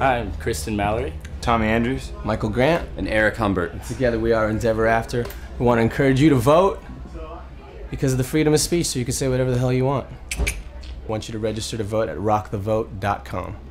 Hi, I'm Kristen Mallory. Tommy Andrews. Michael Grant. And Eric Humbert. Together we are Endeverafter. We want to encourage you to vote because of the freedom of speech, so you can say whatever the hell you want. I want you to register to vote at rockthevote.com.